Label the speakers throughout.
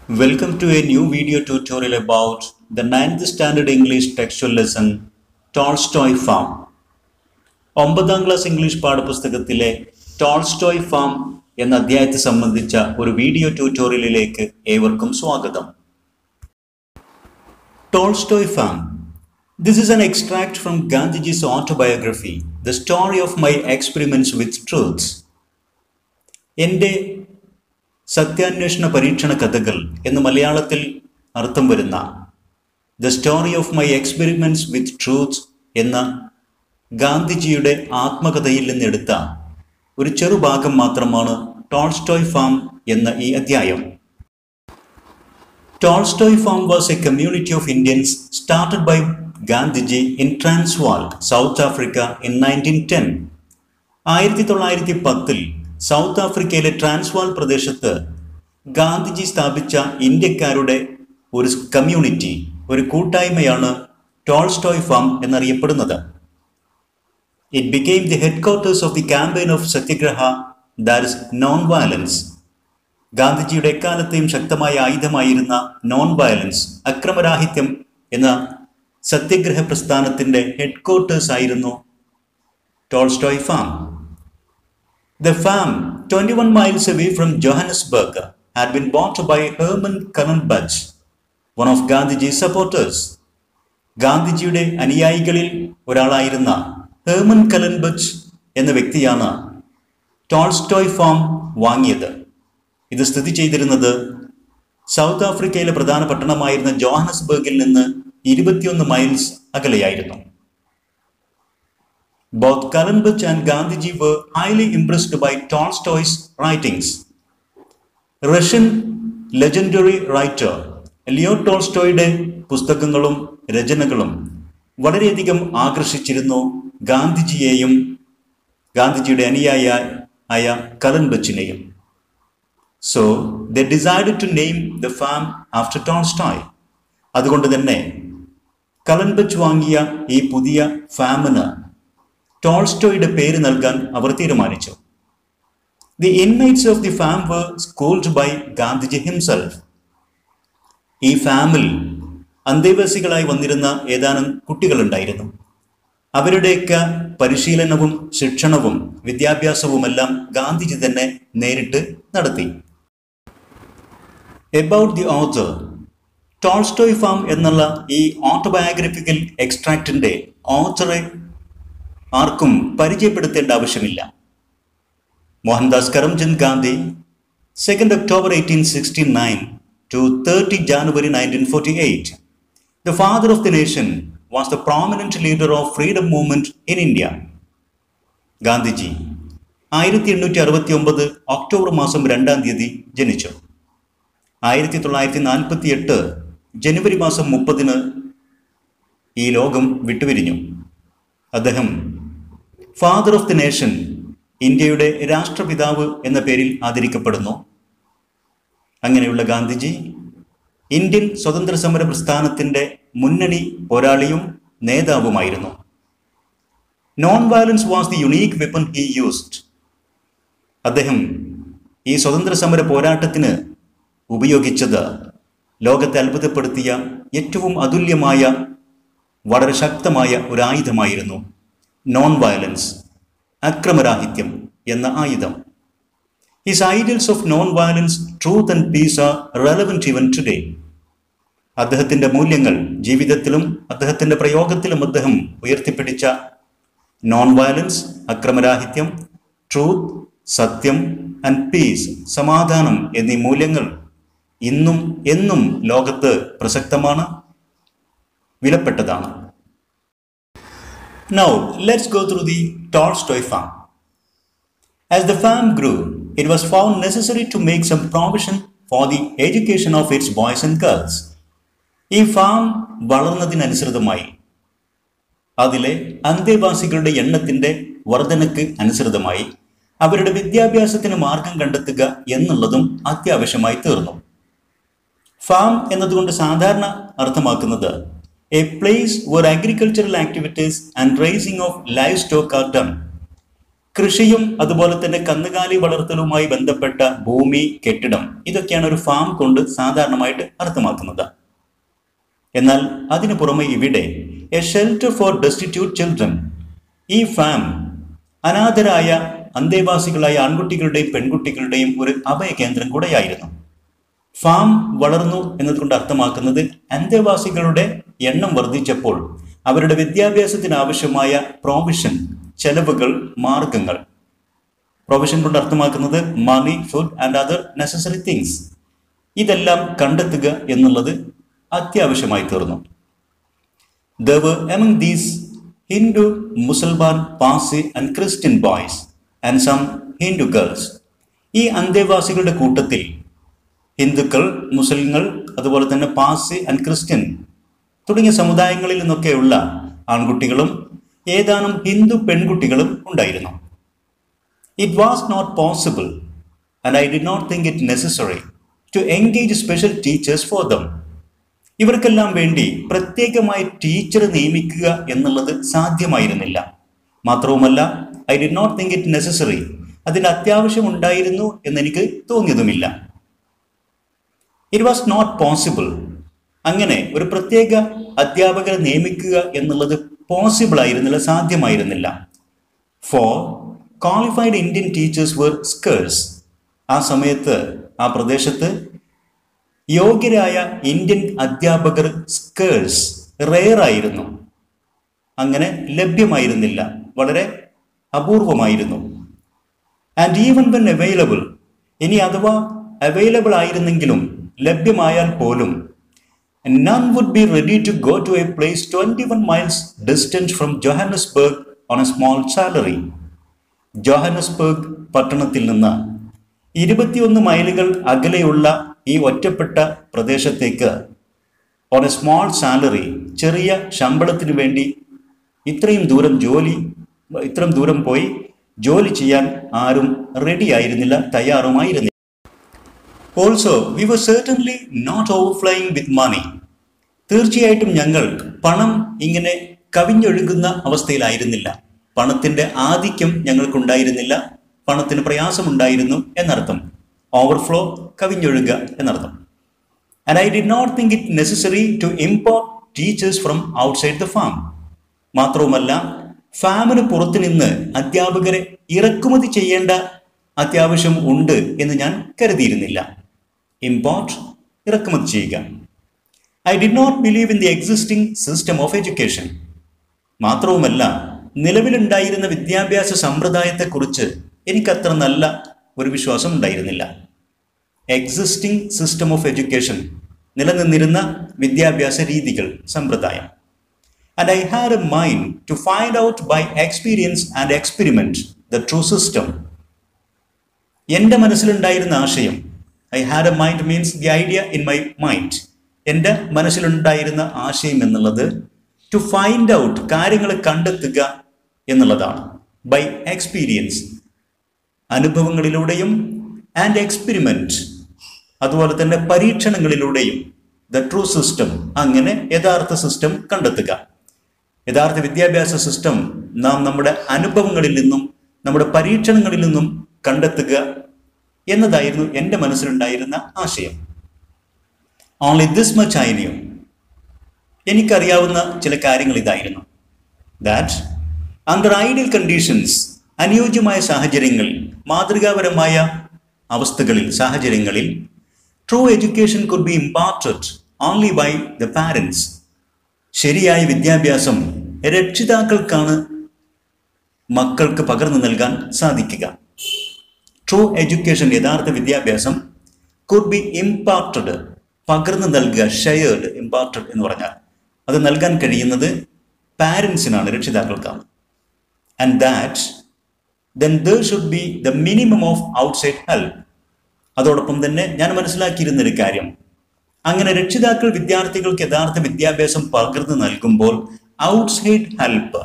Speaker 1: Welcome to a new video tutorial about the 9th Standard English textual lesson Tolstoy Farm. 9ാം class English പാഠപുസ്തകത്തിലെ Tolstoy Farm എന്ന അധ്യായത്തെ സംബന്ധിച്ച ഒരു video ട്യൂട്ടോറിയലിലേക്ക് ഏവർക്കും സ്വാഗതം. Tolstoy Farm. This is an extract from Gandhiji's autobiography, The Story of My Experiments with Truths. എൻ്റെ സത്യാന്വേഷണ പരീക്ഷണ കഥകൾ എന്ന് മലയാളത്തിൽ അർത്ഥം വരുന്ന the story of my experiments with truth എന്ന ഗാന്ധിജിയുടെ ആത്മകഥയിൽ നിന്നെടുത്ത ഒരു ചെറുഭാഗം മാത്രമാണ് ടോൾസ്റ്റോയ് ഫാം എന്ന ഈ അധ്യായം. Tolstoy Farm was a community of Indians started by Gandhiji in Transvaal, South Africa in 1910. 1910 സൗത്ത് ആഫ്രിക്കയിലെ ട്രാൻസ്വാൾ പ്രദേശത്ത് ഗാന്ധിജി സ്ഥാപിച്ച ഇന്ത്യക്കാരുടെ ഒരു കമ്മ്യൂണിറ്റി, ഒരു കൂട്ടായ്മയാണ് ടോൾസ്റ്റോയ് ഫാം എന്നറിയപ്പെടുന്നത്. It became the headquarters of the campaign of satyagraha, that is non violence. ഗാന്ധിജിയുടെ എക്കാലത്തെയും ശക്തമായ ആയുധമായിരുന്ന നോൺ വയലൻസ്, അക്രമരാഹിത്യം എന്ന സത്യഗ്രഹ പ്രസ്ഥാനത്തിന്റെ ഹെഡ്ക്വാർട്ടേഴ്സ് ആയിരുന്നു Tolstoy Farm. The farm, 21 miles away from Johannesburg, had been bought by Herman Kallenbach, one of Gandhiji's supporters. ഗാന്ധിജിയുടെ അനുയായികളിൽ ഒരാളായിരുന്ന Hermann കലൻബച്ച് എന്ന വ്യക്തിയാണ് ടോൾസ്റ്റോയ് ഫാം വാങ്ങിയത്. ഇത് സ്ഥിതി ചെയ്തിരുന്നത് സൗത്ത് ആഫ്രിക്കയിലെ പ്രധാന പട്ടണമായിരുന്ന ജോഹാനസ്ബർഗിൽ നിന്ന് 21 മൈൽസ് അകലെയായിരുന്നു. Both Kallenbach and Gandhiji were highly impressed by Tolstoy's writings. Russian legendary writer Leo ടോൾസ്റ്റോയുടെ പുസ്തകങ്ങളും രചനകളും വളരെയധികം ആകർഷിച്ചിരുന്നു ഗാന്ധിജിയെയും ഗാന്ധിജിയുടെ അനുയായിയായ കലൻബച്ചിനെയും. So they decided to name the farm after Tolstoy. അതുകൊണ്ട് തന്നെ കലൻബച്ച് വാങ്ങിയ ഈ പുതിയ ഫാമിന് ടോൾസ്റ്റോയുടെ പേര് നൽകാൻ അവർ തീരുമാനിച്ചു. The inmates of the farm were schooled by Gandhiji himself. ഈ ഫാമിൽ അന്തേവാസികളായി വന്നിരുന്ന ഏതാനും കുട്ടികളുണ്ടായിരുന്നു. അവരുടെയൊക്കെ പരിശീലനവും ശിക്ഷണവും വിദ്യാഭ്യാസവുമെല്ലാം ഗാന്ധിജി തന്നെ നേരിട്ട് നടത്തി. About the author. Tolstoy Farm എന്നുള്ള ഈ ഓട്ടോബയോഗ്രഫിക്കൽ എക്സ്ട്രാക്റ്റിന്റെ ഓഥറെ ആർക്കും പരിചയപ്പെടുത്തേണ്ട ആവശ്യമില്ല. Mohandas Karamchand Gandhi 2 October 1869 to 30 January 1948. The father of the nation was the prominent leader of freedom movement in India. Gandhiji 1869 October മാസം 2-ാം തീയതി ജനിച്ചു. 1948 ജനുവരി മാസം 30 ഈ ലോകം വിട്ടുപിരിഞ്ഞു. അദ്ദേഹം ഫാദർ ഓഫ് ദി നേഷൻ, ഇന്ത്യയുടെ രാഷ്ട്രപിതാവ് എന്ന പേരിൽ ആദരിക്കപ്പെടുന്നു. അങ്ങനെയുള്ള ഗാന്ധിജി ഇന്ത്യൻ സ്വതന്ത്ര സമര പ്രസ്ഥാനത്തിന്റെ മുന്നണി പോരാളിയും നേതാവുമായിരുന്നു. Non violence was the unique weapon he used. അദ്ദേഹം ഈ സ്വതന്ത്ര സമര പോരാട്ടത്തിന് ഉപയോഗിച്ചത് ലോകത്തെ അത്ഭുതപ്പെടുത്തിയ ഏറ്റവും അതുല്യമായ വളരെ ശക്തമായ ഒരു ആയുധമായിരുന്നു നോൺ വയലൻസ്, അക്രമരാഹിത്യം എന്ന ആയുധം. His ideals of non violence, truth and peace are relevant even today. അദ്ദേഹത്തിന്റെ മൂല്യങ്ങൾ ജീവിതത്തിലും അദ്ദേഹത്തിന്റെ പ്രയോഗത്തിലും അദ്ദേഹം ഉയർത്തിപ്പിടിച്ച നോൺ വയലൻസ്, അക്രമരാഹിത്യം, ട്രൂത്ത്, സത്യം ആൻഡ് പീസ്, സമാധാനം എന്നീ മൂല്യങ്ങൾ ഇന്നും എന്നും ലോകത്ത് പ്രസക്തമാണ്, വിലപ്പെട്ടതാണ്. Now, let's go through the Tolstoy farm. As the farm grew, it was found necessary to make some provision for the education of its boys and girls. ഈ ഫാം വളർന്നതിനനുസൃതമായി, അതിലെ അന്തേവാസികളുടെ എണ്ണത്തിന്റെ വർധനയ്ക്ക് അനുസൃതമായി അവരുടെ വിദ്യാഭ്യാസത്തിന് മാർഗം കണ്ടെത്തുക എന്നുള്ളതും അത്യാവശ്യമായി തീർന്നു. ഫാം എന്നതുകൊണ്ട് സാധാരണ അർത്ഥമാക്കുന്നത് a place where agricultural activities and raising of livestock are done. കൃഷിയും അതുപോലെ തന്നെ കന്നുകാലി വളർത്തലുമായി ബന്ധപ്പെട്ട ഭൂമി, കെട്ടിടം, ഇതൊക്കെയാണ് ഒരു ഫാം കൊണ്ട് സാധാരണമായിട്ട് അർത്ഥമാക്കുന്നത്. എന്നാൽ അതിനു പുറമെ ഇവിടെ a shelter for destitute children, ഈ ഫാം അനാഥരായ അന്തേവാസികളായ ആൺകുട്ടികളുടെയും പെൺകുട്ടികളുടെയും ഒരു അഭയ കേന്ദ്രം കൂടെയായിരുന്നു. ഫാം വളർന്നു എന്നതുകൊണ്ട് അർത്ഥമാക്കുന്നത് അന്തേവാസികളുടെ എണ്ണം വർദ്ധിച്ചപ്പോൾ അവരുടെ വിദ്യാഭ്യാസത്തിന് ആവശ്യമായ പ്രൊവിഷൻ, ചെലവുകൾ, മാർഗങ്ങൾ. പ്രൊവിഷൻ കൊണ്ട് അർത്ഥമാക്കുന്നത് money, food and other necessary things. ഇതെല്ലാം കണ്ടെത്തുക എന്നുള്ളത് അത്യാവശ്യമായി തീർന്നു. There were among these Hindu, Musalman, Parsi and Christian boys and some Hindu girls. ഈ അന്തേവാസികളുടെ കൂട്ടത്തിൽ ഹിന്ദുക്കൾ, മുസ്ലിങ്ങൾ, അതുപോലെ തന്നെ പാർസി ആൻഡ് ക്രിസ്ത്യൻ തുടങ്ങിയ സമുദായങ്ങളിൽ നിന്നൊക്കെയുള്ള ആൺകുട്ടികളും ഏതാനും ഹിന്ദു പെൺകുട്ടികളും ഉണ്ടായിരുന്നു. It was not possible and I did not think it necessary to engage special teachers for them. ഇവർക്കെല്ലാം വേണ്ടി പ്രത്യേകമായി ടീച്ചർ നിയമിക്കുക എന്നുള്ളത് സാധ്യമായിരുന്നില്ല. മാത്രവുമല്ല, I did not think it necessary, അതിന് അത്യാവശ്യമുണ്ടായിരുന്നു എന്നെനിക്ക് തോന്നിയതുമില്ല. ഇറ്റ് വാസ് നോട്ട് പോസിബിൾ, അങ്ങനെ ഒരു പ്രത്യേക അധ്യാപകരെ നിയമിക്കുക എന്നുള്ളത് പോസിബിൾ ആയിരുന്നില്ല, സാധ്യമായിരുന്നില്ല. For qualified Indian teachers were scarce. ആ സമയത്ത് ആ പ്രദേശത്ത് യോഗ്യരായ ഇന്ത്യൻ അധ്യാപകർ സ്കേഴ്സ്, റെയർ ആയിരുന്നു, അങ്ങനെ ലഭ്യമായിരുന്നില്ല, വളരെ അപൂർവമായിരുന്നു. ആൻഡ് ഈവൻ വെൻ അവൈലബിൾ, ഇനി അഥവാ അവൈലബിൾ ആയിരുന്നെങ്കിലും, ലഭ്യമായാൽ പോലും, none would be ready to go to a place 21 miles distant from Johannesburg on a small salary. Johannesburg പട്ടണത്തിൽ നിന്ന് 21 മൈലുകൾ അകലെയുള്ള ഈ ഒറ്റപ്പെട്ട പ്രദേശത്തേക്ക് ഓൺ എ സ്മോൾ സാലറി, ചെറിയ ശമ്പളത്തിന് വേണ്ടി ഇത്രയും ദൂരം പോയി ജോലി ചെയ്യാൻ ആരും റെഡി ആയിരുന്നില്ല, തയ്യാറുമായിരുന്നില്ല. Also we were certainly not overflowing with money. തീർച്ചയായിട്ടും ഞങ്ങൾ പണം ഇങ്ങനെ കവിഞ്ഞൊഴുകുന്ന അവസ്ഥയിലായിരുന്നില്ല. പണത്തിന്റെ ആധിക്യം ഞങ്ങൾക്കുണ്ടായിരുന്നില്ല, പണത്തിന് പ്രയാസമുണ്ടായിരുന്നു എന്നർത്ഥം. ഓവർഫ്ലോ, കവിഞ്ഞൊഴുക എന്നർത്ഥം. And I did not think it necessary to import teachers from outside the farm. മാത്രവുമല്ല, ഫാമിന് പുറത്തു നിന്ന് അധ്യാപകരെ ഇറക്കുമതി ചെയ്യേണ്ട അത്യാവശ്യം ഉണ്ട് എന്ന് ഞാൻ കരുതിയിരുന്നില്ല. ഇമ്പോർട്ട്, ഇറക്കുമതി ചെയ്യുക. I did not believe in the existing system of education. മാത്രവുമല്ല, നിലവിലുണ്ടായിരുന്ന വിദ്യാഭ്യാസ സമ്പ്രദായത്തെക്കുറിച്ച് എനിക്കത്ര നല്ല ഒരു വിശ്വാസം ഉണ്ടായിരുന്നില്ല. എക്സിസ്റ്റിംഗ് സിസ്റ്റം ഓഫ് എഡ്യൂക്കേഷൻ, നിലനിന്നിരുന്ന വിദ്യാഭ്യാസ രീതികൾ, സമ്പ്രദായം. And I had a mind to find out by experience and experiment the true system. എൻ്റെ മനസ്സിലുണ്ടായിരുന്ന ആശയം, I had a mind means the idea in my mind. എൻ്റെ മനസ്സിലുണ്ടായിരുന്ന ആശയം എന്നുള്ളത് ടു ഫൈൻഡ് ഔട്ട്, കാര്യങ്ങൾ കണ്ടെത്തുക എന്നുള്ളതാണ്. ബൈ എക്സ്പീരിയൻസ്, അനുഭവങ്ങളിലൂടെയും, ആൻഡ് എക്സ്പെരിമെന്റ്, അതുപോലെ തന്നെ പരീക്ഷണങ്ങളിലൂടെയും, ദ ട്രൂ സിസ്റ്റം, അങ്ങനെ യഥാർത്ഥ സിസ്റ്റം കണ്ടെത്തുക. യഥാർത്ഥ വിദ്യാഭ്യാസ സിസ്റ്റം നാം നമ്മുടെ അനുഭവങ്ങളിൽ നിന്നും നമ്മുടെ പരീക്ഷണങ്ങളിൽ നിന്നും കണ്ടെത്തുക എന്നതായിരുന്നു എൻ്റെ മനസ്സിലുണ്ടായിരുന്ന ആശയം. Only this much I knew. എനിക്കറിയാവുന്ന ചില കാര്യങ്ങൾ ഇതായിരുന്നു. ദാറ്റ് അണ്ടർ ഐഡിയൽ കണ്ടീഷൻസ്, അനുയോജ്യമായ സാഹചര്യങ്ങളിൽ, മാതൃകാപരമായ അവസ്ഥകളിൽ, സാഹചര്യങ്ങളിൽ, true education could be imparted only by the parents. ശരിയായ വിദ്യാഭ്യാസം രക്ഷിതാക്കൾക്കാണ് മക്കൾക്ക് പകർന്നു നൽകാൻ സാധിക്കുക. ട്രൂ എഡ്യൂക്കേഷൻ, യഥാർത്ഥ വിദ്യാഭ്യാസം, കുഡ് ബി ഇമ്പാർട്ടഡ്, പകർന്നു നൽകുക, ഷെയർഡ്, ഇമ്പാർട്ടഡ് എന്ന് പറഞ്ഞാൽ അത് നൽകാൻ കഴിയുന്നത് പാരൻസിനാണ്, രക്ഷിതാക്കൾക്കാണ്. And that then there should be the minimum of outside help. അതോടൊപ്പം തന്നെ ഞാൻ മനസ്സിലാക്കിയിരുന്നൊരു കാര്യം, അങ്ങനെ രക്ഷിതാക്കൾ വിദ്യാർത്ഥികൾക്ക് യഥാർത്ഥ വിദ്യാഭ്യാസം പകർന്നു നൽകുമ്പോൾ ഔട്ട്സൈഡ് ഹെൽപ്പ്,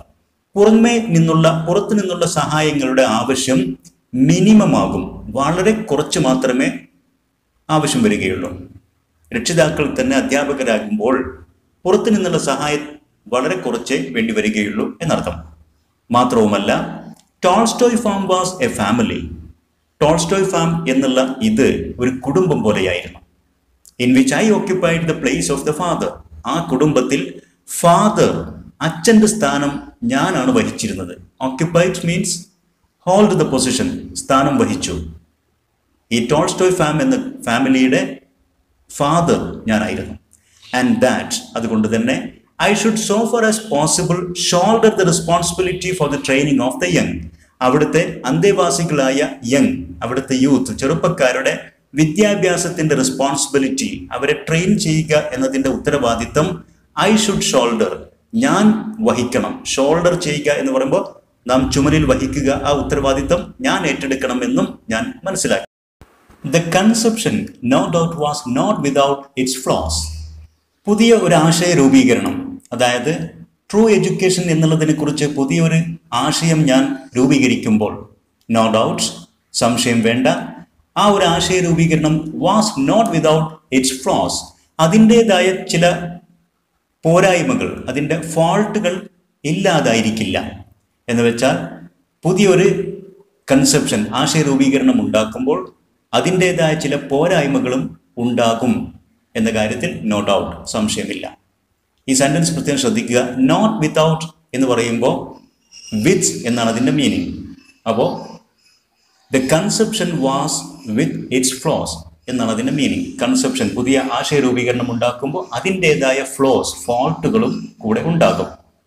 Speaker 1: പുറത്തു നിന്നുള്ള സഹായങ്ങളുടെ ആവശ്യം മിനിമം ആകും, വളരെ കുറച്ച് മാത്രമേ ആവശ്യം വരികയുള്ളൂ. രക്ഷിതാക്കൾ തന്നെ അധ്യാപകരാകുമ്പോൾ പുറത്തു നിന്നുള്ള സഹായം വളരെ കുറച്ചേ വേണ്ടി വരികയുള്ളൂ എന്നർത്ഥം. മാത്രവുമല്ല, Tolstoy Farm was a family. Tolstoy Farm എന്നുള്ള ഇത് ഒരു കുടുംബം പോലെയായിരുന്നു. In which I occupied the place of the father. ആ കുടുംബത്തിൽ ഫാദർ, അച്ഛൻ്റെ സ്ഥാനം ഞാനാണ് വഹിച്ചിരുന്നത്. Occupied means hold the position, സ്ഥാനം വഹിച്ചു. ഈ ടോൾസ്റ്റോയ് ഫാം എന്ന ഫാമിലിയുടെ ഫാദർ ഞാനായിരുന്നു. ആൻഡ് ദാറ്റ്, അതുകൊണ്ട് തന്നെ I should so far as possible shoulder the responsibility for the training of the young. അവിടുത്തെ അന്തേവാസികളായ യങ്, അവിടുത്തെ യൂത്ത്, ചെറുപ്പക്കാരുടെ വിദ്യാഭ്യാസത്തിന്റെ റെസ്പോൺസിബിലിറ്റി, അവരെ ട്രെയിൻ ചെയ്യുക എന്നതിന്റെ ഉത്തരവാദിത്തം ഐ ഷുഡ് ഷോൾഡർ, ഞാൻ വഹിക്കണം. ഷോൾഡർ ചെയ്യുക എന്ന് പറയുമ്പോൾ നാം ചുമലിൽ വഹിക്കുക, ആ ഉത്തരവാദിത്തം ഞാൻ ഏറ്റെടുക്കണമെന്നും ഞാൻ മനസ്സിലാക്കി. The conception no doubt was not without its flaws. പുതിയ ഒരു ആശയ രൂപീകരണം, അതായത് ട്രൂ എഡ്യൂക്കേഷൻ എന്നുള്ളതിനെ കുറിച്ച് പുതിയൊരു ആശയം ഞാൻ രൂപീകരിക്കുമ്പോൾ, നോ ഡൗട്ട്, സംശയം വേണ്ട, ആ ഒരു ആശയ രൂപീകരണം was not without its flaws, അതിൻ്റെതായ ചില പോരായ്മകൾ, അതിൻ്റെ ഫോൾട്ടുകൾ ഇല്ലാതായിരിക്കില്ല. എന്ന് വെച്ചാൽ പുതിയൊരു കൺസെപ്ഷൻ, ആശയ രൂപീകരണം ഉണ്ടാക്കുമ്പോൾ അതിൻ്റെതായ ചില പോരായ്മകളും ഉണ്ടാകും എന്ന കാര്യത്തിൽ നോ ഡൗട്ട്, സംശയമില്ല. ഈ സെൻറ്റൻസ് പ്രത്യേകം ശ്രദ്ധിക്കുക. നോട്ട് വിത്തൗട്ട് എന്ന് പറയുമ്പോൾ വിത്ത് എന്നാണ് അതിൻ്റെ മീനിങ്. അപ്പോൾ the conception was with its flaws എന്നാണ് അതിൻ്റെ മീനിങ്. കൺസെപ്ഷൻ, പുതിയ ആശയ രൂപീകരണം ഉണ്ടാക്കുമ്പോൾ അതിൻ്റെതായ ഫ്ലോസ്, ഫോൾട്ടുകളും കൂടെ ഉണ്ടാകും.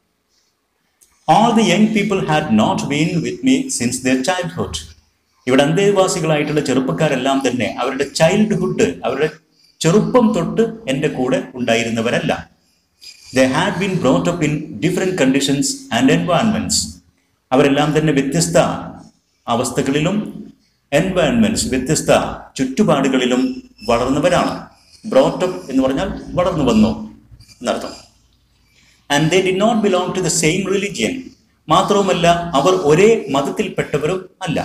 Speaker 1: All the young people had not been with me since their childhood. ഇവിടെ അന്തേവാസികളായിട്ടുള്ള ചെറുപ്പക്കാരെല്ലാം തന്നെ അവരുടെ ചൈൽഡ്ഹുഡ്, അവരുടെ ചെറുപ്പം തൊട്ട് എൻ്റെ കൂടെ ഉണ്ടായിരുന്നവരല്ല. They had been brought up in different conditions and environments. അവരെല്ലാം തന്നെ വ്യത്യസ്ത അവസ്ഥകളിലും എൻവയൺമെന്റ്സ്, വ്യത്യസ്ത ചുറ്റുപാടുകളിലും വളർന്നവരാണ്. ബ്രോട്ട് അപ്പ് എന്ന് പറഞ്ഞാൽ വളർന്നു വന്നു എന്നർത്ഥം. And they did not belong to the same religion. മാത്രവുമല്ല അവർ ഒരേ മതത്തിൽപ്പെട്ടവരും അല്ല.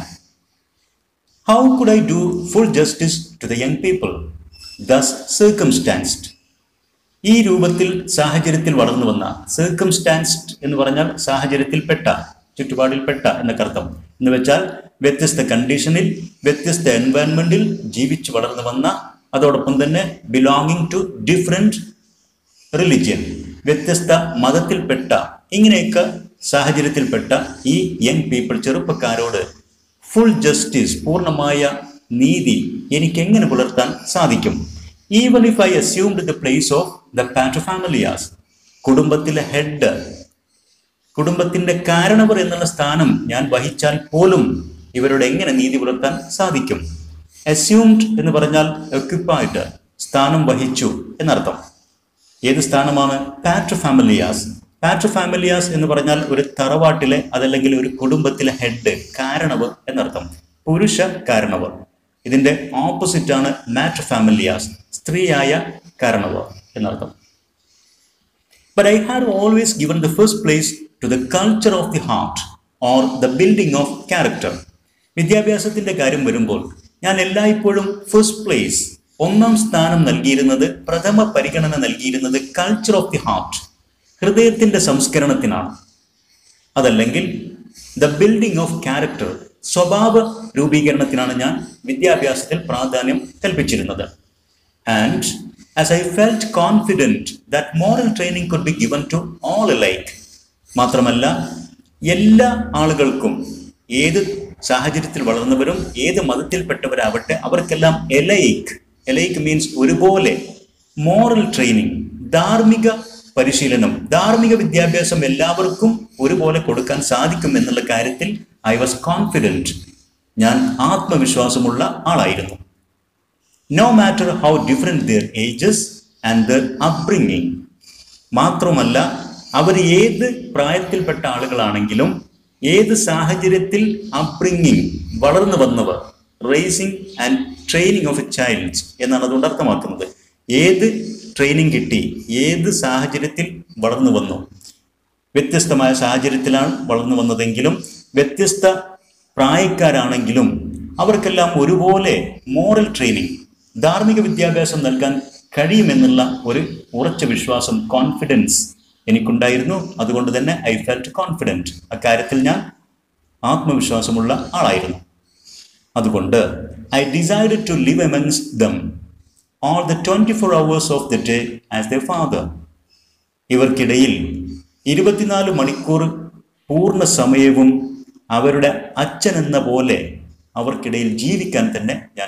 Speaker 1: How could I do full justice to the young people thus circumstanced? ഈ രൂപത്തിൽ സാഹചര്യത്തിൽ വളർന്നു വന്ന, സർക്കംസ്റ്റാൻസ്ഡ് എന്ന് പറഞ്ഞാൽ സാഹചര്യത്തിൽപ്പെട്ട, ചുറ്റുപാടിൽപ്പെട്ട എന്നൊക്കെ അർത്ഥം. എന്ന് വെച്ചാൽ വ്യത്യസ്ത കണ്ടീഷനിൽ, വ്യത്യസ്ത എൻവയൺമെന്റിൽ ജീവിച്ചു വളർന്നു വന്ന, അതോടൊപ്പം തന്നെ ബിലോങ്ങിങ് ടു ഡിഫറെന്റ് റിലിജിയൻ, വ്യത്യസ്ത മതത്തിൽപ്പെട്ട, ഇങ്ങനെയൊക്കെ സാഹചര്യത്തിൽപ്പെട്ട ഈ യങ് പീപ്പിൾ, ചെറുപ്പക്കാരോട് ഫുൾ ജസ്റ്റിസ്, പൂർണ്ണമായ നീതി എനിക്ക് എങ്ങനെ പുലർത്താൻ സാധിക്കും? Even if I assumed the place of the paterfamilias, കുടുംബത്തിലെ ഹെഡ്, കുടുംബത്തിന്റെ കാരണവർ എന്നുള്ള സ്ഥാനം ഞാൻ വഹിച്ചാൽ പോലും ഇവരോട് എങ്ങനെ നീതി പുലർത്താൻ സാധിക്കും? അസ്യൂംഡ് എന്ന് പറഞ്ഞാൽ ഒക്യുപ്പൈഡ്, സ്ഥാനം വഹിച്ചു എന്നർത്ഥം. ഏത് സ്ഥാനമാണ്? പാറ്റർഫാമിലിയാസ്. പാറ്റർഫാമിലിയാസ് എന്ന് പറഞ്ഞാൽ ഒരു തറവാട്ടിലെ, അതല്ലെങ്കിൽ ഒരു കുടുംബത്തിലെ ഹെഡ്, കാരണവർ എന്നർത്ഥം, പുരുഷ കാരണവർ. ഇതിന്റെ ഓപ്പോസിറ്റ് ആണ് മാറ്റർഫാമിലിയാസ്, സ്ത്രീയായ കാരണവർ എന്നർത്ഥം. But I had always given the first place to the culture of the heart or the building of character. വിദ്യാഭ്യാസത്തിന്റെ കാര്യം വരുമ്പോൾ ഞാൻ എല്ലായ്പ്പോഴും ഫസ്റ്റ് പ്ലേസ്, ഒന്നാം സ്ഥാനം നൽകിയിരുന്നത്, പ്രഥമ പരിഗണന നൽകിയിരുന്നത് കൾച്ചർ ഓഫ് ദി ഹാർട്ട്, ഹൃദയത്തിന്റെ സംസ്കരണത്തിനാണ്. അതല്ലെങ്കിൽ ദ ബിൽഡിംഗ് ഓഫ് ക്യാരക്ടർ, സ്വഭാവ രൂപീകരണത്തിനാണ് ഞാൻ വിദ്യാഭ്യാസത്തിൽ പ്രാധാന്യം കൽപ്പിച്ചിരുന്നത്. And as I felt confident that moral training could be given to all alike. മാത്രമല്ല എല്ലാ ആളുകൾക്കും, ഏത് സാഹചര്യത്തിൽ വളർന്നവരും ഏത് മതത്തിൽപ്പെട്ടവരാവട്ടെ, അവർക്കെല്ലാം എലൈക്ക് മീൻസ് ഒരുപോലെ, മോറൽ ട്രെയിനിങ്, ധാർമ്മിക പരിശീലനം, ധാർമ്മിക വിദ്യാഭ്യാസം എല്ലാവർക്കും ഒരുപോലെ കൊടുക്കാൻ സാധിക്കും എന്നുള്ള കാര്യത്തിൽ ഐ വാസ് കോൺഫിഡൻറ്റ്, ഞാൻ ആത്മവിശ്വാസമുള്ള ആളായിരുന്നു. No matter how different their ages and their upbringing. മാത്രമല്ല അവർ ഏത് പ്രായത്തിൽപ്പെട്ട ആളുകളാണെങ്കിലും, ഏത് സാഹചര്യത്തിൽ അപ്ബ്രിങ്ങിങ്, വളർന്നു വന്നവർ, raising and training of a child എന്നാണ് അതുകൊണ്ട് അർത്ഥമാക്കുന്നത്. ഏത് ട്രെയിനിങ് കിട്ടി, ഏത് സാഹചര്യത്തിൽ വളർന്നു വന്നു, വ്യത്യസ്തമായ സാഹചര്യത്തിലാണ് വളർന്നു വന്നതെങ്കിലും, വ്യത്യസ്ത പ്രായക്കാരാണെങ്കിലും അവർക്കെല്ലാം ഒരുപോലെ മോറൽ ട്രെയിനിങ്, ധാർമ്മിക വിദ്യാഭ്യാസം നൽകാൻ കഴിയുമെന്നുള്ള ഒരു ഉറച്ച വിശ്വാസം, കോൺഫിഡൻസ് എനിക്കുണ്ടായിരുന്നു. അതുകൊണ്ട് തന്നെ ഐ ഫെൽറ്റ് കോൺഫിഡൻറ്റ്, അക്കാര്യത്തിൽ ഞാൻ ആത്മവിശ്വാസമുള്ള ആളായിരുന്നു. അതുകൊണ്ട് I decided to live amongst them all the 24 hours of the day as their father. ഇവർക്കിടയിൽ 24 മണിക്കൂർ പൂർണ്ണ സമയവും അവരുടെ അച്ഛൻ എന്ന പോലെ അവർക്കിടയിൽ ജീവിക്കാൻ തന്നെ ഞാൻ.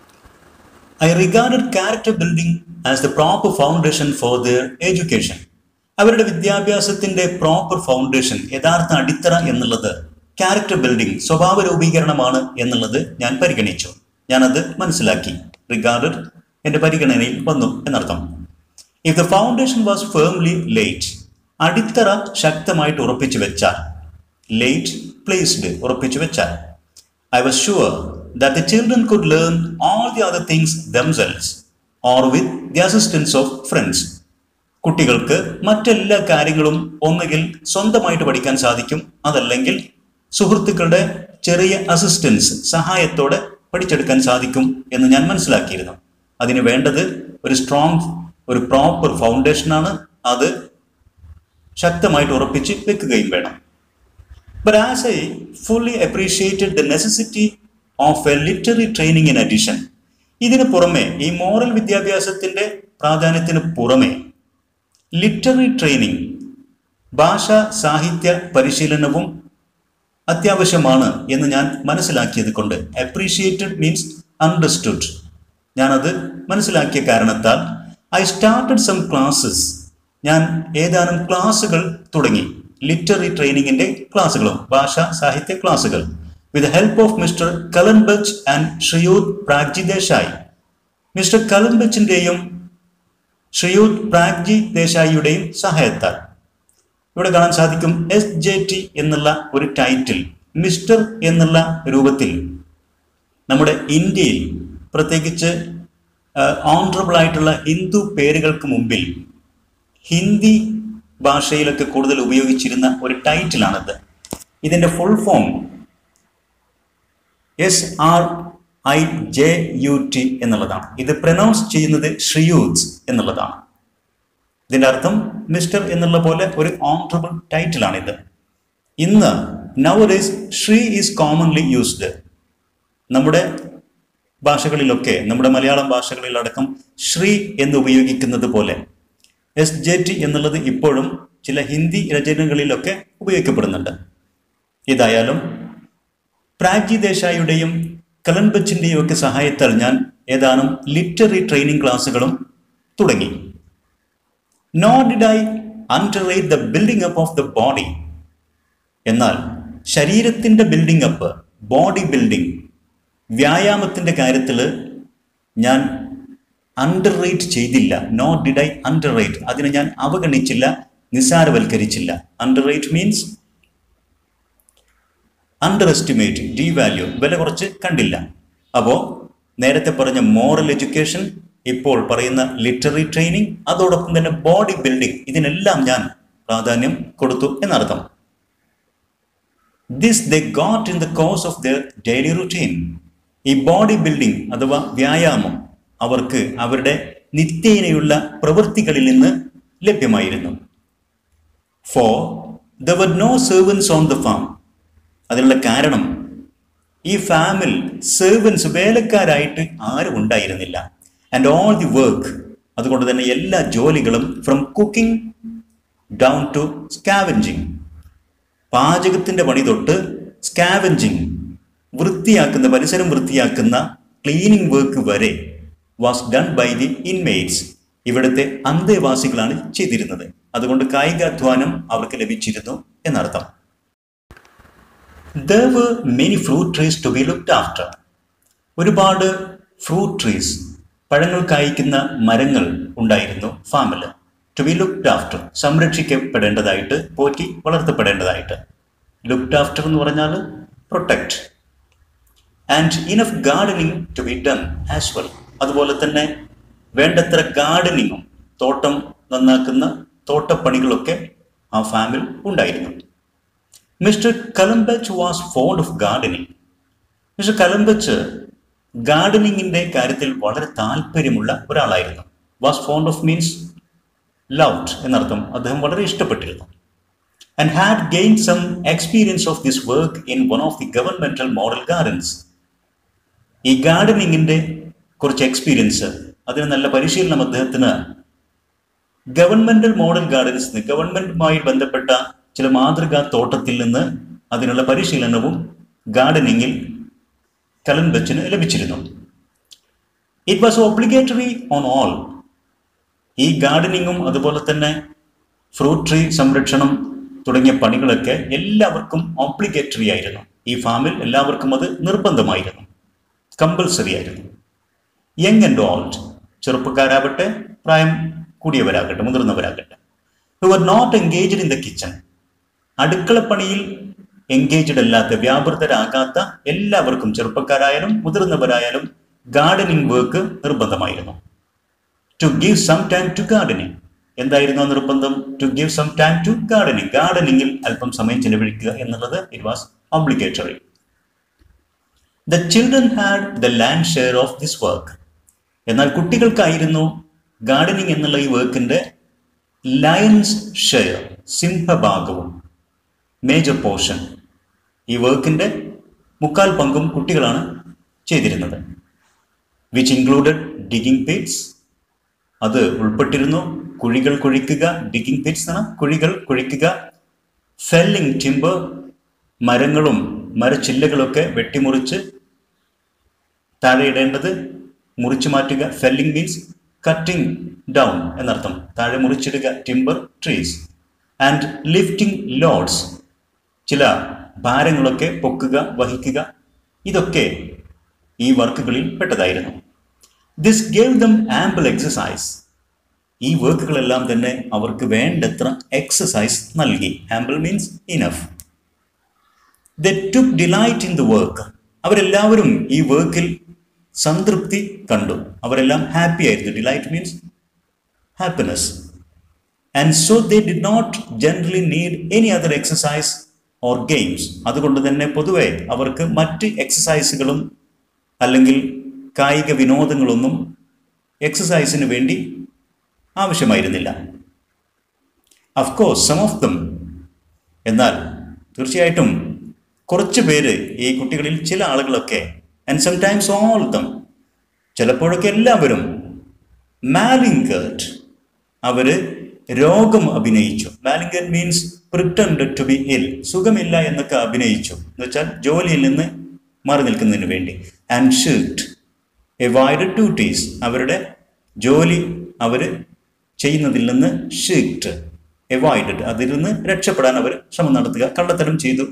Speaker 1: I regarded character building as the proper foundation for their education. അവരുടെ വിദ്യാഭ്യാസത്തിന്റെ പ്രോപ്പർ ഫൗണ്ടേഷൻ, യഥാർത്ഥ അടിത്തറ എന്നുള്ളത് ക്യാരക്ടർ ബിൽഡിംഗ്, സ്വഭാവ രൂപീകരണമാണ് എന്നുള്ളത് ഞാൻ പരിഗണിച്ചു. ഞാനത് മനസ്സിലാക്കി. റിഗാർഡഡ് എൻ്റെ പരിഗണനയിൽ വന്നു എന്നർത്ഥം. If the foundation was firmly laid, അടിത്തറ ശക്തമായിട്ട് ഉറപ്പിച്ചു വെച്ചാൽ, ലേറ്റ് പ്ലേസ്ഡ് ഉറപ്പിച്ചു വെച്ചാൽ, I was sure that the children could learn all the other things themselves or with the assistance of friends. കുട്ടികൾക്ക് മറ്റെല്ലാ കാര്യങ്ങളും ഒന്നുകിൽ സ്വന്തമായിട്ട് പഠിക്കാൻ സാധിക്കും, അതല്ലെങ്കിൽ സുഹൃത്തുക്കളുടെ ചെറിയ അസിസ്റ്റൻസ്, സഹായത്തോടെ പഠിച്ചെടുക്കാൻ സാധിക്കും എന്ന് ഞാൻ മനസ്സിലാക്കിയിരുന്നു. അതിന് വേണ്ടത് ഒരു സ്ട്രോങ്, ഒരു പ്രോപ്പർ ഫൗണ്ടേഷനാണ്. അത് ശക്തമായിട്ട് ഉറപ്പിച്ച് വെക്കുകയും വേണം. But as I fully appreciated the necessity of a literary training in addition, ഇതിന് പുറമെ, ഈ മോറൽ വിദ്യാഭ്യാസത്തിന്റെ പ്രാധാന്യത്തിന് പുറമെ ലിറ്റററി ട്രെയിനിങ്, ഭാഷാ സാഹിത്യ പരിശീലനവും അത്യാവശ്യമാണ് എന്ന് ഞാൻ മനസ്സിലാക്കിയത് കൊണ്ട്, അപ്രീഷിയേറ്റഡ് മീൻസ് അണ്ടർസ്റ്റുഡ്, ഞാനത് മനസ്സിലാക്കിയ കാരണത്താൽ ഐ സ്റ്റാർട്ടഡ് സം ക്ലാസ്സസ്, ഞാൻ ഏതാനും ക്ലാസ്സുകൾ തുടങ്ങി, ലിറ്റററി ട്രെയിനിങ്ങിന്റെ ക്ലാസ്സുകളും ഭാഷാ സാഹിത്യ ക്ലാസ്സുകൾ, with help of mister Kallenbach and Shriyut Pragji Desai. Mister കലൻബച്ചിന്റെയും ശ്രീയൂത് പ്രാഗ്ജി ദേശായിയുടെയും സഹായത്താൽ. ഇവിടെ കാണാൻ സാധിക്കും SJT എന്നുള്ള ഒരു ടൈറ്റിൽ മിസ്റ്റർ എന്നുള്ള രൂപത്തിൽ നമ്മുടെ ഇന്ത്യയിൽ, പ്രത്യേകിച്ച് ഓണറബിൾ ആയിട്ടുള്ള ഹിന്ദു പേരുകൾക്ക് മുമ്പിൽ ഹിന്ദി ഭാഷയിലൊക്കെ കൂടുതൽ ഉപയോഗിച്ചിരുന്ന ഒരു ടൈറ്റിലാണിത്. ഇതിൻ്റെ ഫുൾ ഫോം SRIJUT എന്നുള്ളതാണ്. ഇത് പ്രൊനൗൺസ് ചെയ്യുന്നത് ശ്രീയൂത് എന്നുള്ളതാണ്. ഇതിൻ്റെ അർത്ഥം മിസ്റ്റർ എന്നുള്ള പോലെ ഒരു ഓണറബിൾ ടൈറ്റിലാണിത്. ഇന്ന് nowadays Shri is commonly used. നമ്മുടെ ഭാഷകളിലൊക്കെ, നമ്മുടെ മലയാളം ഭാഷകളിലടക്കം ശ്രീ എന്ന് ഉപയോഗിക്കുന്നത് പോലെ SJT എന്നുള്ളത് ഇപ്പോഴും ചില ഹിന്ദി രചനകളിലൊക്കെ ഉപയോഗിക്കപ്പെടുന്നുണ്ട്. ഏതായാലും പ്രാഗ്ജി ദേശായിയുടെയും കലൻബച്ചിൻ്റെയും ഒക്കെ സഹായത്താൽ ഞാൻ ഏതാനും ലിറ്റററി ട്രെയിനിങ് ക്ലാസ്സുകളും തുടങ്ങി. Nor did I underrate the building up of the body. എന്നാൽ ശരീരത്തിൻ്റെ ബിൽഡിംഗ് അപ്പ്, ബോഡി ബിൽഡിംഗ്, വ്യായാമത്തിൻ്റെ കാര്യത്തിൽ ഞാൻ അണ്ടർറേറ്റ് ചെയ്തില്ല. നോ ഡിഡ് ഐ അണ്ടർറേറ്റ്, അതിനെ ഞാൻ അവഗണിച്ചില്ല, നിസ്സാരവൽക്കരിച്ചില്ല. Underrate means underestimate, devalue, വില കുറച്ച് കണ്ടില്ല. അപ്പോൾ നേരത്തെ പറഞ്ഞ മോറൽ എഡ്യൂക്കേഷൻ, ഇപ്പോൾ പറയുന്ന ലിറ്റററി ട്രെയിനിങ്, അതോടൊപ്പം തന്നെ ബോഡി ബിൽഡിംഗ്, ഇതിനെല്ലാം ഞാൻ പ്രാധാന്യം കൊടുത്തു എന്നർത്ഥം. This they got in the course of their daily routine. ഈ ബോഡി ബിൽഡിംഗ് അഥവാ വ്യായാമം അവർക്ക് അവരുടെ നിത്യേനയുള്ള പ്രവൃത്തികളിൽ നിന്ന് ലഭ്യമായിരുന്നു. For there were no servants on the farm. അതിനുള്ള കാരണം, ഈ ഫാമിൽ സെർവൻസ്, വേലക്കാരായിട്ട് ആരും ഉണ്ടായിരുന്നില്ല. ആൻഡ് ഓൾ ദി വർക്ക്, അതുകൊണ്ട് തന്നെ എല്ലാ ജോലികളും, from cooking down to scavenging, പാചകത്തിൻ്റെ പണി തൊട്ട് സ്കാവെഞ്ചിങ്, വൃത്തിയാക്കുന്ന, പരിസരം വൃത്തിയാക്കുന്ന ക്ലീനിങ് വർക്ക് വരെ was done by the inmates. ഇവിടുത്തെ അന്തേവാസികളാണ് ചെയ്തിരുന്നത്. അതുകൊണ്ട് കായികാധ്വാനം അവർക്ക് ലഭിച്ചിരുന്നു എന്നർത്ഥം. There were many fruit trees to be looked after. ഒരുപാട് ഫ്രൂട്ട് ട്രീസ്, പഴങ്ങൾ കായ്ക്കുന്ന മരങ്ങൾ ഉണ്ടായിരുന്നു ഫാമിൽ. ടു ബി ലുക്ഡ് ആഫ്റ്റർ, സംരക്ഷിക്കപ്പെടേണ്ടതായിട്ട്, പോറ്റി വളർത്തപ്പെടേണ്ടതായിട്ട്. ലുക്ഡ് ആഫ്റ്റർ എന്ന് പറഞ്ഞാൽ protect. And enough gardening to be done as well. അതുപോലെ തന്നെ വേണ്ടത്ര ഗാർഡനിങ്ങും, തോട്ടം നന്നാക്കുന്ന തോട്ടപ്പണികളൊക്കെ ആ ഫാമിൽ ഉണ്ടായിരുന്നു. Mister Kallenbach was fond of gardening. Mister Kallenbach ഗാർഡനിങ്ങിൻ്റെ കാര്യത്തിൽ വളരെ താല്പര്യമുള്ള ഒരാളായിരുന്നു. Was fond of means loved എന്നർത്ഥം. അദ്ദേഹം വളരെ ഇഷ്ടപ്പെട്ടിരുന്നു. and had gained some experience of this work in one of the governmental model gardens. ഈ ഗാർഡനിങ്ങിൻ്റെ കുറച്ച് എക്സ്പീരിയൻസ്, അതിന് നല്ല പരിശീലനം അദ്ദേഹത്തിന് ഗവൺമെന്റൽ മോഡൽ ഗാർഡൻസ്, ഗവൺമെന്റുമായി ബന്ധപ്പെട്ട ചില മാതൃകാ തോട്ടത്തിൽ നിന്ന് അതിനുള്ള പരിശീലനവും ഗാർഡനിങ്ങിൽ കലൻബച്ചിന് ലഭിച്ചിരുന്നു. It was obligatory on all. ഈ ഗാർഡനിങ്ങും അതുപോലെ തന്നെ ഫ്രൂട്ട് ട്രീ സംരക്ഷണം തുടങ്ങിയ പണികളൊക്കെ എല്ലാവർക്കും ഒബ്ലിഗേറ്ററി ആയിരുന്നു. ഈ ഫാമിൽ എല്ലാവർക്കും അത് നിർബന്ധമായിരുന്നു, കമ്പൽസറി ആയിരുന്നു. യങ് ആൻഡ് ഓൾഡ്, ചെറുപ്പക്കാരാവട്ടെ പ്രായം കൂടിയവരാകട്ടെ മുതിർന്നവരാകട്ടെ, who were not engaged in the kitchen, അടുക്കളപ്പണിയിൽ എൻഗേജ്ഡ് അല്ലാത്ത, വ്യാപൃതരാകാത്ത എല്ലാവർക്കും, ചെറുപ്പക്കാരായാലും മുതിർന്നവരായാലും ഗാർഡനിങ് വർക്ക് നിർബന്ധമായിരുന്നു. To give some time to gardening. എന്തായിരുന്നു ആ നിർബന്ധം? To give some time to gardening. ഗാർഡനിങ്ങിൽ അല്പം സമയം ചെലവഴിക്കുക എന്നുള്ളത് it was obligatory. The children had the lion's share of this work. എന്നാൽ കുട്ടികൾക്കായിരുന്നു ഗാർഡനിങ് എന്നുള്ള ഈ വർക്കിന്റെ ലയൺസ് ഷെയർ, സിംഹഭാഗവും, മേജർ പോർഷൻ. ഈ വർക്കിന്റെ 3/4 പങ്കും കുട്ടികളാണ് ചെയ്തിരുന്നത്. വിച്ച് ഇൻക്ലൂഡഡ് ഡിഗിങ് പിറ്റ്സ്, അത് ഉൾപ്പെട്ടിരുന്നു കുഴികൾ കുഴിക്കുക. ഡിഗിങ് പിറ്റ്സ് എന്ന കുഴികൾ കുഴിക്കുക. ഫെല്ലിംഗ് ടിമ്പർ, മരങ്ങളും മരച്ചില്ലകളൊക്കെ വെട്ടിമുറിച്ച് താഴെ ഇടേണ്ടത് മുറിച്ചു മാറ്റുക. ഫെല്ലിംഗ് മീൻസ് കട്ടിംഗ് ഡൗൺ എന്നർത്ഥം, താഴെ മുറിച്ചിടുക. Timber trees. And lifting loads, ചില ഭാരങ്ങളൊക്കെ പൊക്കുക, വഹിക്കുക. ഇതൊക്കെ ഈ വർക്കുകളിൽ പെട്ടതായിരുന്നു. This gave them ample exercise. ഈ വർക്കുകളെല്ലാം തന്നെ അവർക്ക് വേണ്ടത്ര എക്സസൈസ് നൽകി. Ample means enough. They took delight in the work. അവരെല്ലാവരും ഈ വർക്കിൽ സംതൃപ്തി കണ്ടു. അവരെല്ലാം ഹാപ്പി ആയിരുന്നു. Delight means happiness. And so they did not generally need any other exercise or games. അതുകൊണ്ട് തന്നെ പൊതുവെ അവർക്ക് മറ്റ് എക്സസൈസുകളും അല്ലെങ്കിൽ കായിക വിനോദങ്ങളൊന്നും എക്സസൈസിന് വേണ്ടി ആവശ്യമായിരുന്നില്ല. അഫ്കോഴ്സ് സം ഓഫ് ദം, എന്നാൽ തീർച്ചയായിട്ടും കുറച്ച് പേര്, ഈ കുട്ടികളിൽ ചില ആളുകളൊക്കെ, ആൻഡ് സംടൈംസ് ഓൾ ദം, ചിലപ്പോഴൊക്കെ എല്ലാവരും, മാലിംഗേർഡ്, അവര് രോഗം അഭിനയിച്ചു. Malingered means pretend to be ill, സുഖമില്ല എന്നൊക്കെ അഭിനയിച്ചു, എന്ന് വെച്ചാൽ ജോലിയിൽ നിന്ന് മാറി നിൽക്കുന്നതിന് വേണ്ടി. ആൻഡ് ഷിർക്ഡ്, എവോയ്ഡഡ് ഡ്യൂട്ടീസ്, അവരുടെ ജോലി അവർ ചെയ്യുന്നതിൽ നിന്ന് ഷിർക്ഡ്, എവോയ്ഡഡ്, അതിൽ നിന്ന് രക്ഷപ്പെടാൻ അവർ ശ്രമം നടത്തുക, കള്ളത്തരം ചെയ്തു.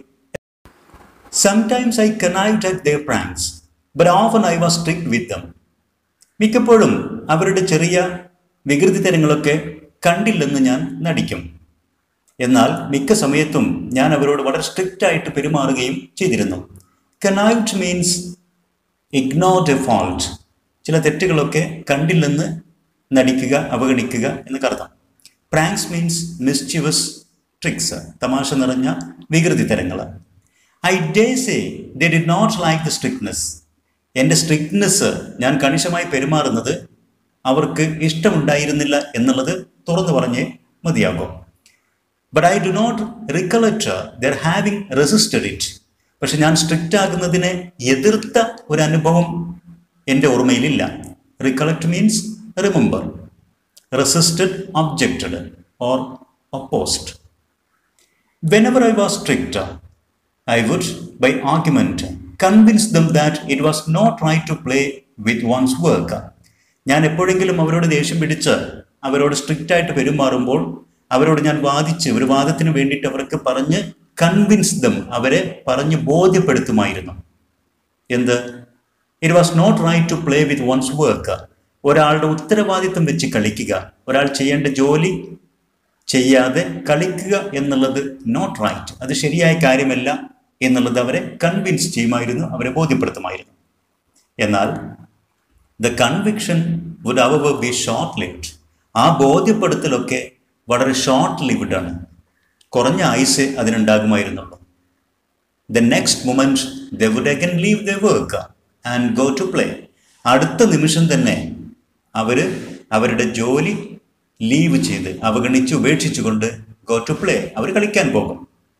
Speaker 1: Sometimes I connived at their pranks, but often I was strict with them. മിക്കപ്പോഴും അവരുടെ ചെറിയ വികൃതി തരങ്ങളൊക്കെ കണ്ടില്ലെന്ന് ഞാൻ നടിക്കും. എന്നാൽ മിക്ക സമയത്തും ഞാൻ അവരോട് വളരെ സ്ട്രിക്റ്റ് ആയിട്ട് പെരുമാറുകയും ചെയ്തിരുന്നു. Connived means ignored a fault, ചില തെറ്റുകളൊക്കെ കണ്ടില്ലെന്ന് നടിക്കുക, അവഗണിക്കുക എന്നൊക്കെ അർത്ഥം. പ്രാങ്ക്സ് മീൻസ് മിസ്ചിവസ് ട്രിക്സ്, തമാശ നിറഞ്ഞ വികൃതി തരങ്ങൾ. I dare say they did not like the strictness. എൻ്റെ സ്ട്രിക്ട്നെസ്, ഞാൻ കണിശമായി പെരുമാറുന്നത് അവർക്ക് ഇഷ്ടമുണ്ടായിരുന്നില്ല എന്നുള്ളത് തുറന്നു പറഞ്ഞേ മതിയാകും. But I do not recollect their having resisted it. പക്ഷെ ഞാൻ സ്ട്രിക്റ്റ് ആകുന്നതിനെ എതിർത്ത ഒരു അനുഭവം എൻ്റെ ഓർമ്മയിലില്ല. Recollect means remember. Resisted, objected or opposed. Whenever I was strict, I would, by argument, convince them that it was not right to play with one's work. ഞാൻ എപ്പോഴെങ്കിലും അവരോട് ദേഷ്യം പിടിച്ച് അവരോട് സ്ട്രിക്റ്റ് ആയിട്ട് പെരുമാറുമ്പോൾ അവരോട് ഞാൻ വാദിച്ച്, ഒരു വാദത്തിന് വേണ്ടിയിട്ട് അവർക്ക് പറഞ്ഞ് കൺവിൻസ് ദം, അവരെ പറഞ്ഞ് ബോധ്യപ്പെടുത്തുമായിരുന്നു. എന്ത്? It was not right to play with one's work. ഒരാളുടെ ഉത്തരവാദിത്വം വെച്ച് കളിക്കുക, ഒരാൾ ചെയ്യേണ്ട ജോലി ചെയ്യാതെ കളിക്കുക എന്നുള്ളത് നോട്ട് റൈറ്റ്, അത് ശരിയായ കാര്യമല്ല എന്നുള്ളത് അവരെ കൺവിൻസ് ചെയ്യുമായിരുന്നു, അവരെ ബോധ്യപ്പെടുത്തുമായിരുന്നു. എന്നാൽ the conviction would however be short lived. ആ ബോധ്യപ്പെടുത്തലൊക്കെ വളരെ ഷോർട്ട് ലിവ്ഡ് ആണ്, കുറഞ്ഞ ആയുസ് അതിനുണ്ടാകുമായിരുന്നുള്ളൂ. The next moment they would again leave the work and go to play. അടുത്ത നിമിഷം തന്നെ അവര് അവരുടെ ജോലി ലീവ് ചെയ്ത്, അവഗണിച്ച് ഉപേക്ഷിച്ചുകൊണ്ട് go to play. അവർ കളിക്കാൻ പോകും.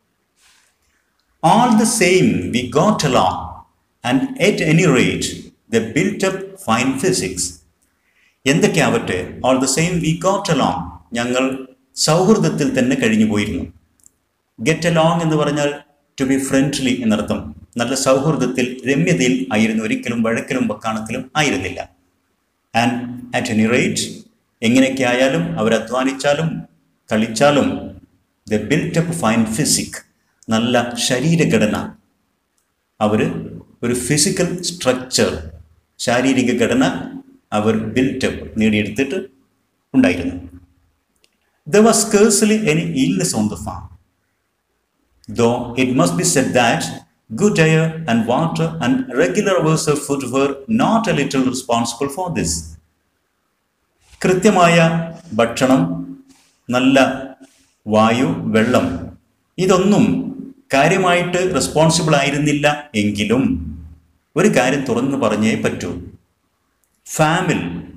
Speaker 1: All the same, we got along, and at any rate, they built up fine physics. എന്തൊക്കെയാവട്ടെ, all the same, we got along. ഞങ്ങൾ സൗഹൃദത്തിൽ തന്നെ കഴിഞ്ഞു പോയിരുന്നു. Get along എന്ന് പറഞ്ഞാൽ to be friendly എന്നർത്ഥം. നല്ല സൗഹൃദത്തിൽ, രമ്യതയിൽ ആയിരുന്നു. ഒരിക്കലും വഴക്കിലും വക്കാണത്തിലും ആയിരുന്നില്ല. And at any rate, എങ്ങനെയൊക്കെ ആയാലും അവർ അധ്വാനിച്ചാലും കളിച്ചാലും they built up fine physique. നല്ല ശരീരഘടന, അവർ ഒരു ഫിസിക്കൽ സ്ട്രക്ചർ, ശാരീരിക ഘടന അവർ ബിൽറ്റപ്പ് നേടിയെടുത്തിട്ട് ഉണ്ടായിരുന്നു. There was scarcely any illness on the farm, though it must be said that good air and water and regular hours of food were not a little responsible for this. കൃത്യമായ ഭക്ഷണം, നല്ല വായു, വെള്ളം, ഇതൊന്നും കാര്യമായിട്ട് responsible ആയിരുന്നില്ല. എങ്കിലും ഒരു കാര്യം തുറന്നു പറഞ്ഞേ പറ്റൂ, ഫാമിൽ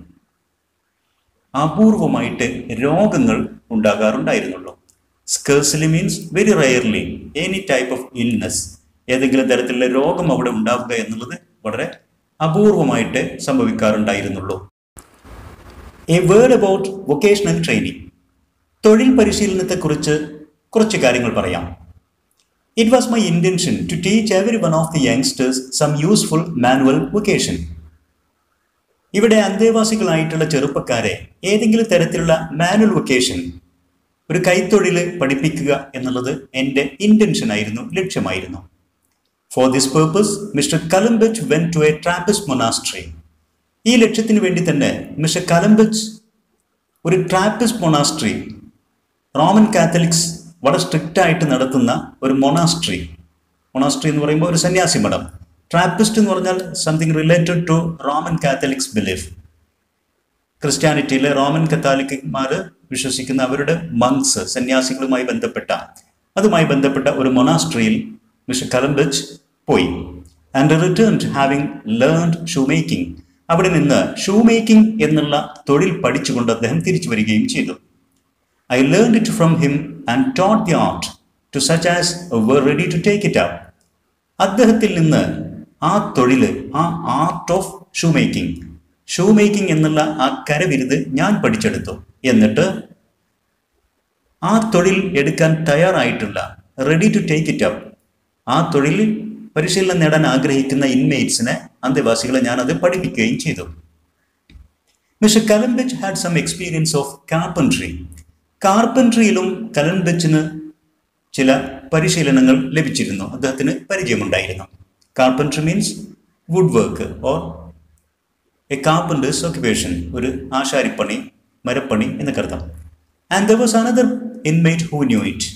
Speaker 1: അപൂർവമായിട്ട് രോഗങ്ങൾ ഉണ്ടാകാറുണ്ടായിരുന്നുള്ളൂ. Scarcely means very rarely, any type of illness, ഏതെങ്കിലും തരത്തിലുള്ള രോഗം അവിടെ ഉണ്ടാവുക എന്നുള്ളത് വളരെ അപൂർവമായിട്ട് സംഭവിക്കാറുണ്ടായിരുന്നുള്ളൂ. A word about vocational training. തൊഴിൽ പരിശീലനത്തെക്കുറിച്ച് കുറച്ച് കാര്യങ്ങൾ പറയാം. It was my intention to teach every one of the youngsters some useful manual vocation. ഇവിടെ അന്തേവാസികളായിട്ടുള്ള ചെറുപ്പക്കാരെ ഏതെങ്കിലും തരത്തിലുള്ള മാനുവൽ വൊക്കേഷൻ, ഒരു കൈത്തൊഴിൽ പഠിപ്പിക്കുക എന്നുള്ളത് എൻ്റെ ഇൻറ്റൻഷൻ ആയിരുന്നു, ലക്ഷ്യമായിരുന്നു. For this purpose Mr Kallenbach went to a Trappist monastery. ഈ ലക്ഷ്യത്തിന് വേണ്ടി തന്നെ മിസ്റ്റർ കലംബച്ച് ഒരു ട്രാപ്പിസ്റ്റ് മൊനാസ്ട്രി, റോമൻ കാത്തലിക്സ് വളരെ സ്ട്രിക്റ്റ് ആയിട്ട് നടത്തുന്ന ഒരു മൊനാസ്ട്രി എന്ന് പറയുമ്പോൾ ഒരു സന്യാസി മഠം. ട്രാപ്പിസ്റ്റ് എന്ന് പറഞ്ഞാൽ something related to Roman Catholics belief. ക്രിസ്ത്യാനിറ്റിയിലെ റോമൻ കത്തോലിക്കന്മാർ വിശ്വസിക്കുന്ന അവരുടെ മങ്സ്, സന്യാസികളുമായി അതുമായി ബന്ധപ്പെട്ട ഒരു മൊനാസ്ട്രിയിൽ മിസ്റ്റർ കലംബച്ച് പോയി. And returned having learned shoe making. അവിടെ നിന്ന് ഷൂ മേക്കിംഗ് എന്നുള്ള തൊഴിൽ പഠിച്ചുകൊണ്ട് അദ്ദേഹം തിരിച്ചു വരികയും ചെയ്തു. I learned it from him and taught the art to such as were ready to take it up. അദ്ദേഹത്തിൽ നിന്ന് ആ തൊഴിൽ, ആ ആർട്ട് ഓഫ് ഷൂ മേക്കിംഗ് എന്നുള്ള ആ കരവിരുത് ഞാൻ പഠിച്ചെടുത്തു. എന്നിട്ട് ആ തൊഴിൽ എടുക്കാൻ തയ്യാറായിട്ടുള്ള, ready to take it up, ആ തൊഴിൽ പരിശീലനം നേടാൻ ആഗ്രഹിക്കുന്ന ഇൻമേറ്റ്സിനെ, അന്തേവാസികളെ ഞാനത് പഠിപ്പിക്കുകയും ചെയ്തു. Mr Kallenbach had some experience of carpentry. കാർപ്പൻട്രിയിലും കലംബച്ചിന് ചില പരിശീലനങ്ങൾ ലഭിച്ചിരുന്നു, അദ്ദേഹത്തിന് പരിചയമുണ്ടായിരുന്നു. Carpentry means wood work or a carpenter's occupation, ഒരു ആശാരിപ്പണി, മരപ്പണി എന്നൊക്കെ അർത്ഥം. And there was another inmate who knew it.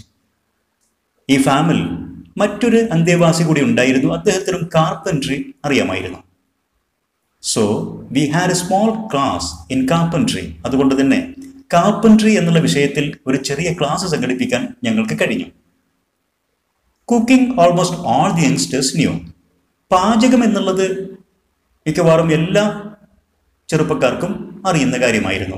Speaker 1: ഈ ഫാമിൽ മറ്റൊരു അന്തേവാസി കൂടി ഉണ്ടായിരുന്നു, അദ്ദേഹത്തിനും കാർപ്പൻട്രി അറിയാമായിരുന്നു. So we had a small class in carpentry. അതുകൊണ്ട് തന്നെ കാർപ്പൻട്രി എന്നുള്ള വിഷയത്തിൽ ഒരു ചെറിയ ക്ലാസ് സംഘടിപ്പിക്കാൻ ഞങ്ങൾക്ക് കഴിഞ്ഞു. Cooking almost all the youngsters knew. പാചകം എന്നുള്ളത് മിക്കവാറും എല്ലാ ചെറുപ്പക്കാർക്കും അറിയുന്ന കാര്യമായിരുന്നു.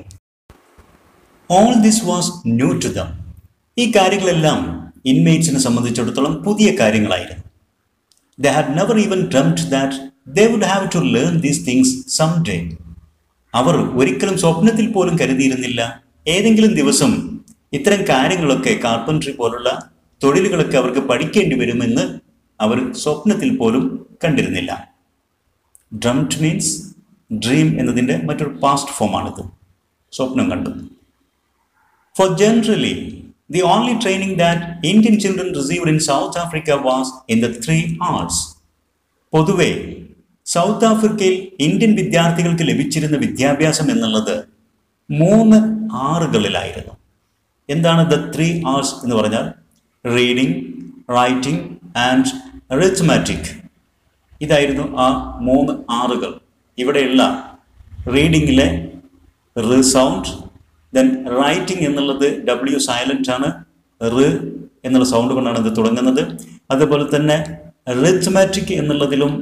Speaker 1: All this was new to them. ഈ കാര്യങ്ങളെല്ലാം ഇൻമേറ്റ്സിനെ സംബന്ധിച്ചിടത്തോളം പുതിയ കാര്യങ്ങളായിരുന്നു. They had never even dreamed that they would have to learn these things some day. അവർ ഒരിക്കലും സ്വപ്നത്തിൽ പോലും കരുതിയിരുന്നില്ല ഏതെങ്കിലും ദിവസം ഇത്തരം കാര്യങ്ങളൊക്കെ, കാർപ്പൻട്രി പോലുള്ള തൊഴിലുകളൊക്കെ അവർക്ക് പഠിക്കേണ്ടി വരുമെന്ന് അവർ സ്വപ്നത്തിൽ പോലും കണ്ടിരുന്നില്ല. ഡ്രീംഡ് മീൻസ് ഡ്രീം എന്നതിൻ്റെ മറ്റൊരു പാസ്റ്റ് ഫോമാണിത്, സ്വപ്നം കണ്ടു. For generally the only training that Indian children received in South Africa was in the 3 arts. പൊതുവെ സൗത്ത് ആഫ്രിക്കയിൽ ഇന്ത്യൻ വിദ്യാർത്ഥികൾക്ക് ലഭിച്ചിരുന്ന വിദ്യാഭ്യാസം എന്നുള്ളത് 3 ആറുകളിലായിരുന്നു. എന്താണ് ദ 3 ആർട്സ് എന്ന് പറഞ്ഞാൽ? Reading, writing and arithmetic. ഇതായിരുന്നു ആ 3 ആറുകൾ. ഇവിടെയുള്ള റീഡിങ്ങിലെ റ് സൗണ്ട്, ദെൻ റൈറ്റിംഗ് എന്നുള്ളത് W സൈലന്റ് ആണ്, റ് എന്നുള്ള സൗണ്ട് കൊണ്ടാണ് ഇത് തുടങ്ങുന്നത്. അതുപോലെ തന്നെ അരിത്മെറ്റിക് എന്നുള്ളതിലും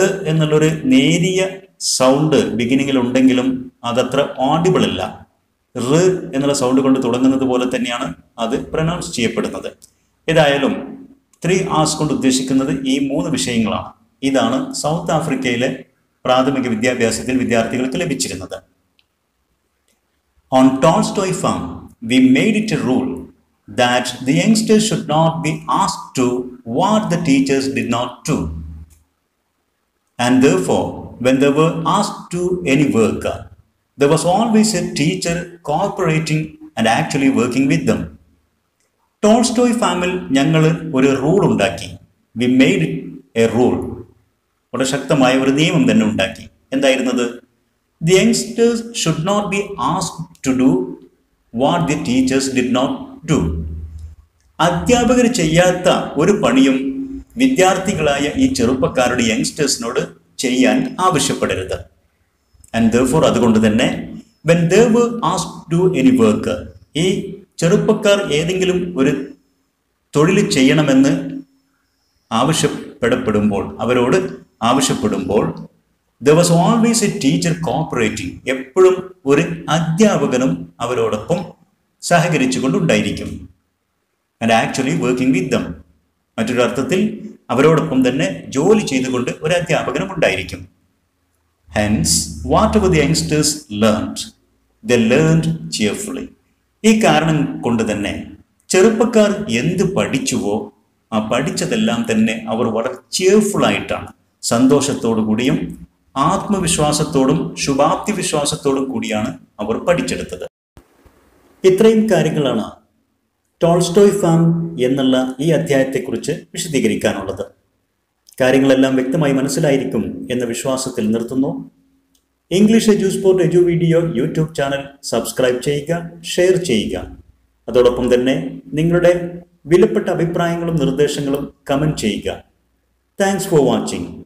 Speaker 1: എന്നുള്ളൊരു നേരിയ സൗണ്ട് ബിഗിനിങ്ങിൽ ഉണ്ടെങ്കിലും അതത്ര ഓഡിബിൾ അല്ല. റ് എന്നുള്ള സൗണ്ട് കൊണ്ട് തുടങ്ങുന്നത് പോലെ തന്നെയാണ് അത് പ്രൊനൗൺസ് ചെയ്യപ്പെടുന്നത്. ഏതായാലും 3 hours കൊണ്ട് ഉദ്ദേശിക്കുന്നത് ഈ 3 വിഷയങ്ങളാണ്. ഇതാണ് സൗത്ത് ആഫ്രിക്കയിലെ പ്രാഥമിക വിദ്യാഭ്യാസത്തിൽ വിദ്യാർത്ഥികൾക്ക് ലഭിച്ചിരുന്നത്. On Tolstoy farm, we made it a rule that the youngsters should not be asked to what the teachers did not do. And therefore, when they were asked to any work, there was always a teacher cooperating and actually working with them. Tolstoy ഫാമിൽ ഞങ്ങൾ ഒരു rule ഉണ്ടാക്കി. We made a rule. വളരെ ശക്തമായ ഒരു നിയമം തന്നെ ഉണ്ടാക്കി. എന്തായിരുന്നത്? The youngsters should not be asked to do what the teachers did not do. അധ്യാപകർ ചെയ്യാത്ത ഒരു പണിയും വിദ്യാർത്ഥികളായ ഈ ചെറുപ്പക്കാരുടെ യങ്സ്റ്റേഴ്സിനോട് ചെയ്യാൻ ആവശ്യപ്പെടരുത്. ആൻഡ് therefore അതുകൊണ്ട് തന്നെ when they were asked to do any work, ഈ ചെറുപ്പക്കാർ ഏതെങ്കിലും ഒരു തൊഴിൽ ചെയ്യണമെന്ന് അവരോട് ആവശ്യപ്പെടുമ്പോൾ there was always a teacher cooperating. എപ്പോഴും ഒരു അധ്യാപകനും അവരോടൊപ്പം സഹകരിച്ചുകൊണ്ടുണ്ടായിരിക്കും. and actually working with them. മറ്റൊരു അർത്ഥത്തിൽ അവരോടൊപ്പം തന്നെ ജോലി ചെയ്തുകൊണ്ട് ഒരു അധ്യാപകനും ഉണ്ടായിരിക്കും. Hence, whatever the youngsters learned, they learned cheerfully. ഈ കാരണം കൊണ്ട് തന്നെ ചെറുപ്പക്കാർ എന്ത് പഠിച്ചുവോ ആ പഠിച്ചതെല്ലാം തന്നെ അവർ വളരെ cheerful ആയിട്ടാണ്, സന്തോഷത്തോടു കൂടിയും ആത്മവിശ്വാസത്തോടും ശുഭാപ്തി വിശ്വാസത്തോടും കൂടിയാണ് അവർ പഠിച്ചെടുത്തത്. ഇത്രയും കാര്യങ്ങളാണ് ടോൾസ്റ്റോയ് ഫാം എന്നുള്ള ഈ അധ്യായത്തെക്കുറിച്ച് വിശദീകരിക്കാനുള്ളത്. കാര്യങ്ങളെല്ലാം വ്യക്തമായി മനസ്സിലായിരിക്കും എന്ന വിശ്വാസത്തിൽ നിർത്തുന്നു. English Edusport Edu video YouTube channel subscribe ചെയ്യുക, ഷെയർ ചെയ്യുക. അതോടൊപ്പം തന്നെ നിങ്ങളുടെ വിലപ്പെട്ട അഭിപ്രായങ്ങളും നിർദ്ദേശങ്ങളും കമൻറ്റ് ചെയ്യുക. Thanks for watching.